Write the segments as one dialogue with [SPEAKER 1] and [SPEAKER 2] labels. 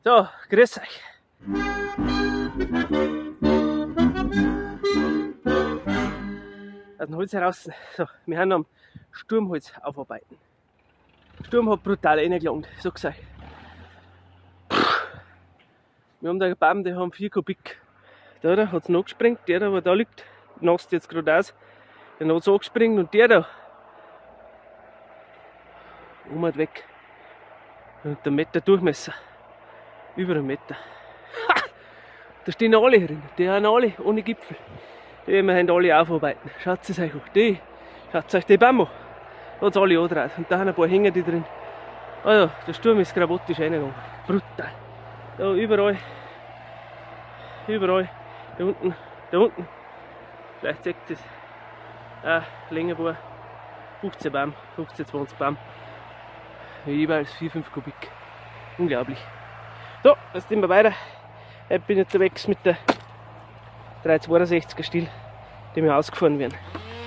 [SPEAKER 1] So, grüß euch. Aus dem Holz heraus. So, wir haben am Sturmholz aufarbeiten. Der Sturm hat brutal reingelangt, ich sag's euch. Wir haben da einen Baum, der haben 4 Kubik. Da hat es noch gesprengt, der da, da liegt, nasst jetzt gerade aus. Der hat es angesprengt und der da hat weg. Und der Meter Durchmesser. Über 1 Meter. Ha! Da stehen alle drin. Die haben alle ohne Gipfel. Die müssen alle aufarbeiten. Schaut es euch an. Schaut euch die Baum an. Da hat es alle angetraut. Und da haben ein paar Hänger die drin. Also, der Sturm ist grabotisch reingegangen. Brutal. Da überall. Überall. Da unten. Vielleicht seht ihr es. Längenbohr. 15 Baum. 15, 20 Baum. Jeweils 4-5 Kubik. Unglaublich. So, jetzt gehen wir weiter. Ich bin jetzt unterwegs mit der 362er Stihl, die wir ausgefahren werden.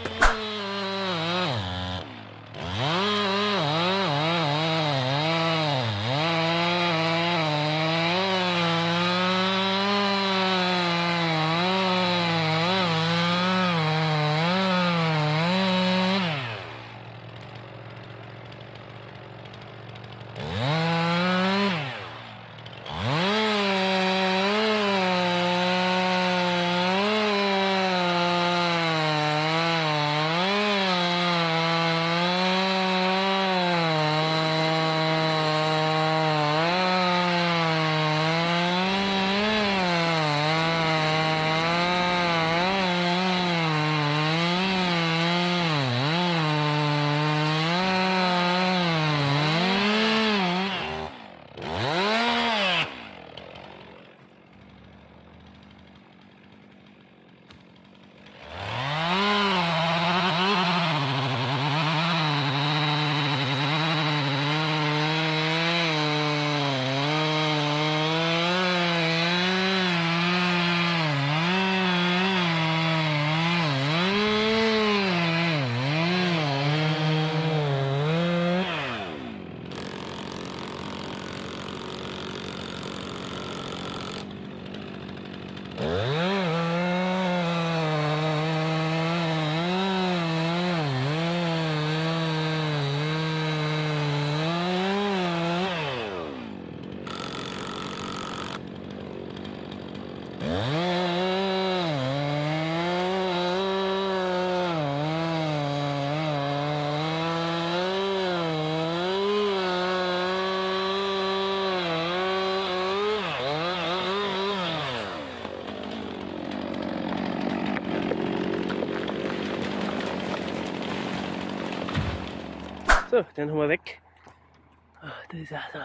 [SPEAKER 1] So, den haben wir weg. Oh, da ist auch so ein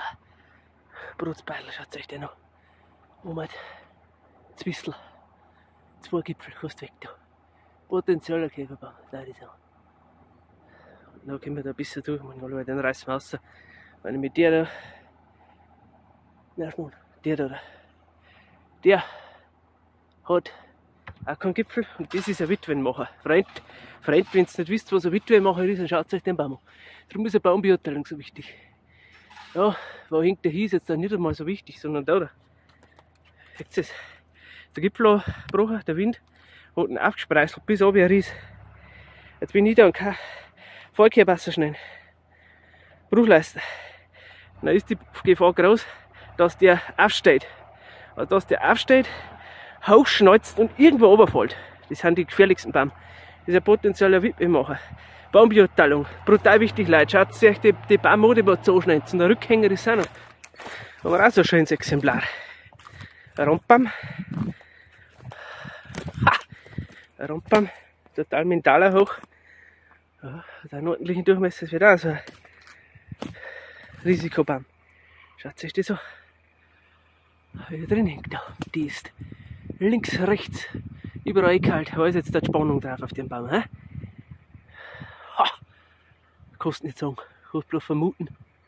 [SPEAKER 1] Brutsbeil, schaut euch den an. Moment, Zwistel, 2 Gipfel, kannst weg da. Potenzieller Käferbaum, da ist er. Und dann können wir da ein bisschen durch, den reißen wir raus. Wenn ich mit der da, der hat auch keinen Gipfel und das ist ein Witwenmacher. Freund, wenn ihr nicht wisst, was ein Witwenmacher ist, dann schaut euch den Baum an. Darum ist eine Baumbeurteilung so wichtig. Ja, wo hängt der hier, ist jetzt dann nicht einmal so wichtig, sondern da. Seht ihr es? Der Gipfel angebrochen, der Wind hat ihn aufgespreißelt bis oben Ries. Jetzt bin ich da und kein Fallkehrwasser schneiden. Bruchleisten. Dann ist die Gefahr groß, dass der aufsteht. Also dass der aufsteht, hochschneuzt und irgendwo runterfällt. Das sind die gefährlichsten Baum. Das ist ein potenzieller Witwenmacher. Baumbeurteilung, brutal wichtig, Leute. Schaut euch die Baum die wir so anschneiden. Der Rückhänger ist auch noch. Aber auch so ein schönes Exemplar. Ein Rundbaum. Ein Rundbaum, total mentaler hoch. Ja, hat einen ordentlichen Durchmesser, das wird auch so ein Risikobaum. Schaut euch das an. Hier drin hängt da. Die ist links, rechts, überall kalt. Da ist jetzt die Spannung drauf auf dem Baum. He? Ha! Kannst nicht sagen, kannst bloß vermuten.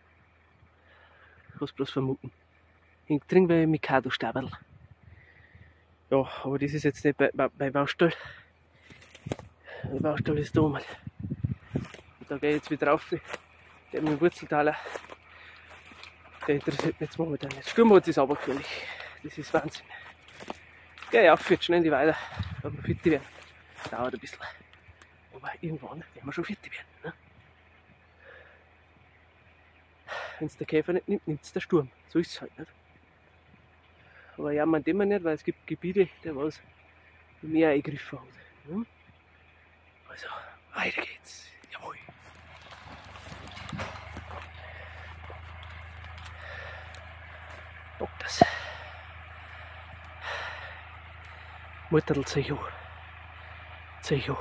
[SPEAKER 1] Hängt drin bei Mikado-Staberl. Ja, aber das ist jetzt nicht bei Baustall. Der Baustall ist da mal. Und da gehe ich jetzt wieder rauf. Der mit dem Wurzeltaler Der interessiert mich jetzt momentan nicht. Schwimmbad ist aber gefährlich. Das ist Wahnsinn. Geh auf, jetzt schnell weiter. Wenn wir fit werden. Dauert ein bisschen. Aber irgendwann werden wir schon fit werden. Ne? Wenn es der Käfer nicht nimmt, nimmt es der Sturm. So ist es halt nicht. Aber ja, man dem nicht, weil es gibt Gebiete, der was mehr eingegriffen hat. Ne? Also, weiter geht's. Jawohl. Bock das. Mutterl Zecho. Zecho.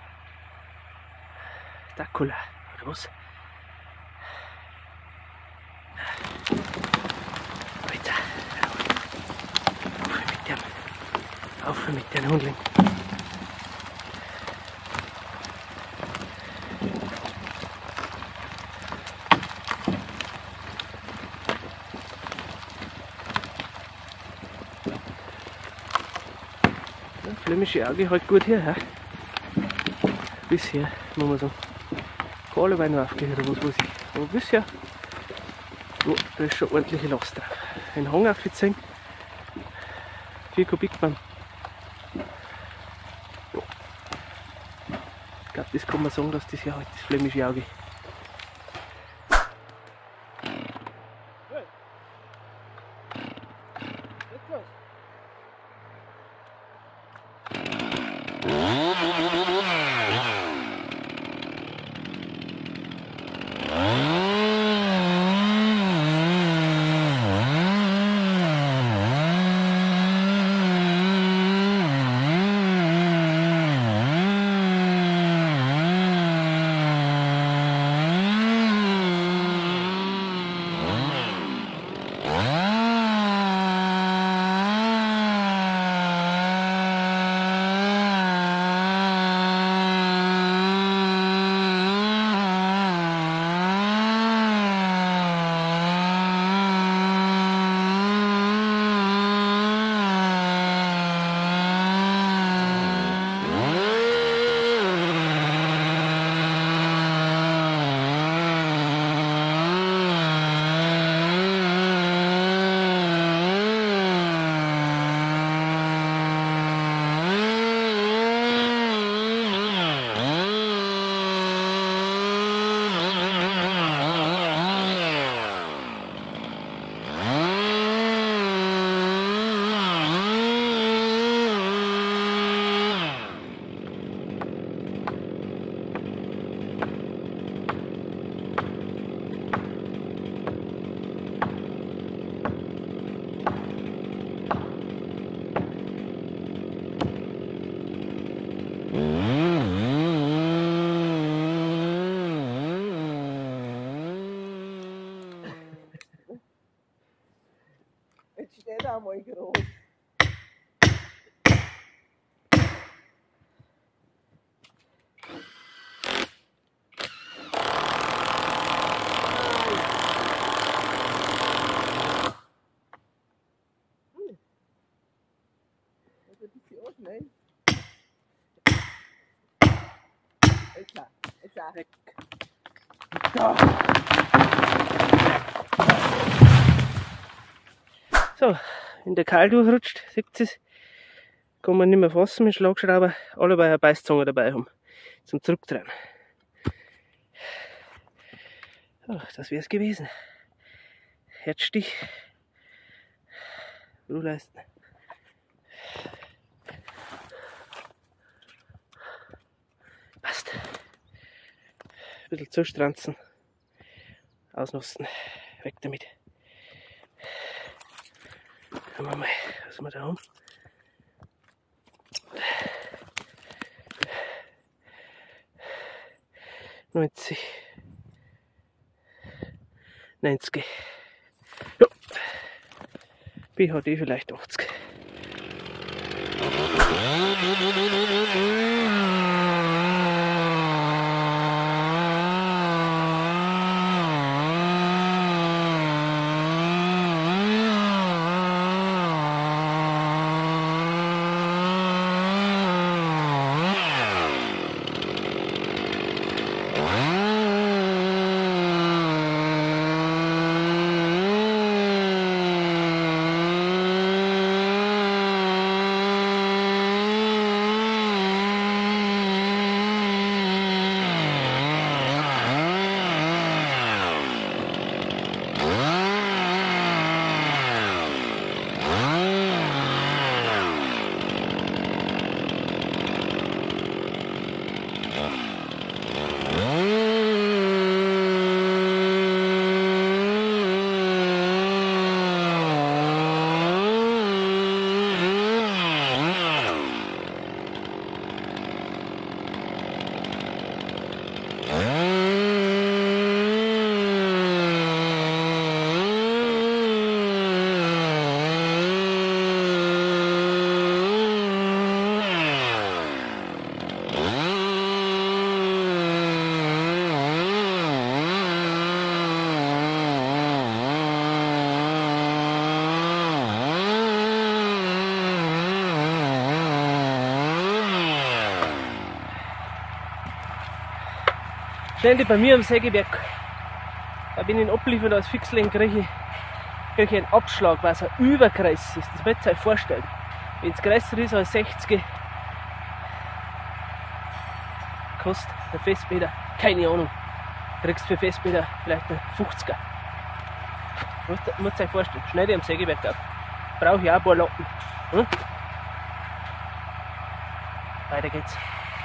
[SPEAKER 1] Dracula, oder was? Weiter. Auf mit dem. Auf mit dem Hundling. Flämische Auge halt gut her, he? Bisher, muss man sagen. Keine Weine aufgehört oder was weiß ich. Aber bisher, oh, da ist schon ordentliche Last drauf. Ein Hang aufgezogen, 4 Kubikmann. Ja. Ich glaube, das kann man sagen, dass das hier halt das flämische Auge.
[SPEAKER 2] Jetzt steht er einmal groß. Nein. Jetzt auch weg.
[SPEAKER 1] Da. So, wenn der Keil durchrutscht, seht ihr es, kann man nicht mehr fassen mit Schlagschrauber, alle bei einer Beißzange dabei haben, zum Zurückdrehen. So, das wäre es gewesen. Herzstich, Ruhleisten. Passt. Ein bisschen zustranzen, ausnutzen, weg damit. Schauen wir mal, was wir da haben. $90. Ja. BHD vielleicht 80. Ständig bei mir am Sägewerk. Da bin ich abliefert als Fixling, kriege ich einen Abschlag, weil es ein Überkreis ist. Das müsst ihr euch vorstellen. Wenn es größer ist als 60, kostet der Festmeter, keine Ahnung, kriegst für Festmeter vielleicht einen 50er. Müsst ihr euch vorstellen, schneide ich am Sägewerk auf. Brauche ich auch ein paar Lappen. Hm? Weiter geht's.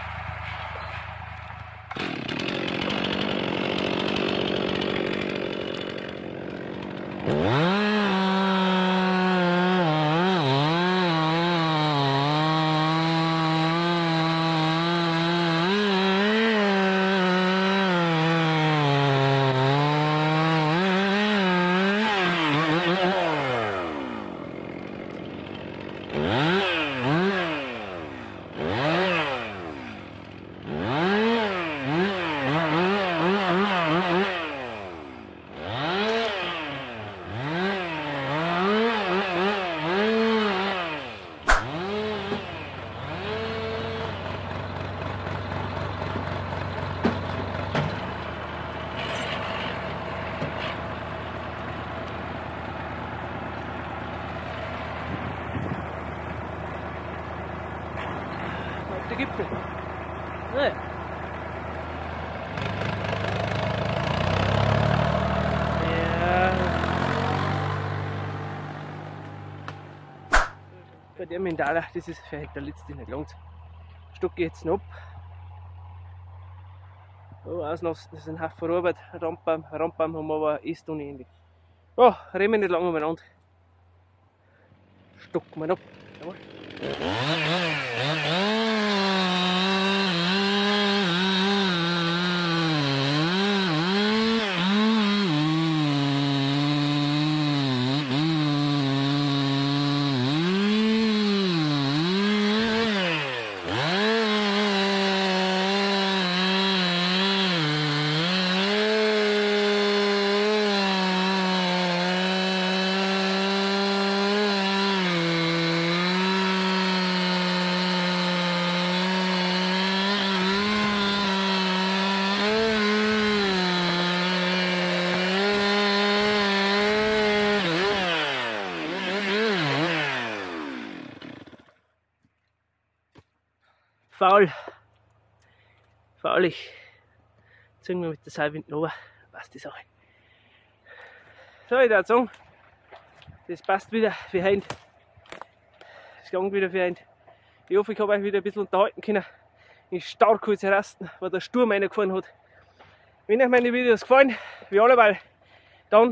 [SPEAKER 1] Der Gipfel. Nein. Ja. Bei dem Mendala, das ist vielleicht der letzte nicht lang. Stocke jetzt noch ab. Oh, auslassen, das ist ein Haufen Arbeit. Randbaum haben wir aber ist ohne Ende. Oh, reden wir nicht lange umeinander. Stocken wir ab. Jawohl. Faulig. Ziehen wir mit der Seilwind runter. Passt die Sache. So, ich würde sagen, das passt wieder für heute. Das klang wieder für heute. Ich hoffe, ich habe euch wieder ein bisschen unterhalten können. In Starkholzer Rasten, wo der Sturm reingefahren hat. Wenn euch meine Videos gefallen, wie alleweil, dann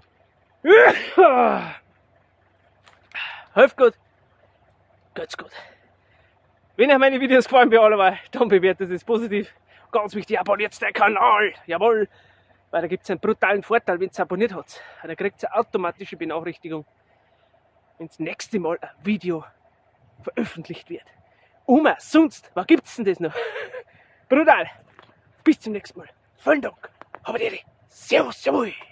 [SPEAKER 1] helft gut, geht's gut. Wenn euch meine Videos gefallen, wie alleweil, dann bewertet es positiv. Ganz wichtig, abonniert den Kanal, jawohl, weil da gibt es einen brutalen Vorteil, wenn ihr abonniert habt. Da kriegt ihr automatische Benachrichtigung, wenn das nächste Mal ein Video veröffentlicht wird. Oma, sonst, was gibt's denn das noch? Brutal, bis zum nächsten Mal. Vielen Dank, aber Servus, jawohl.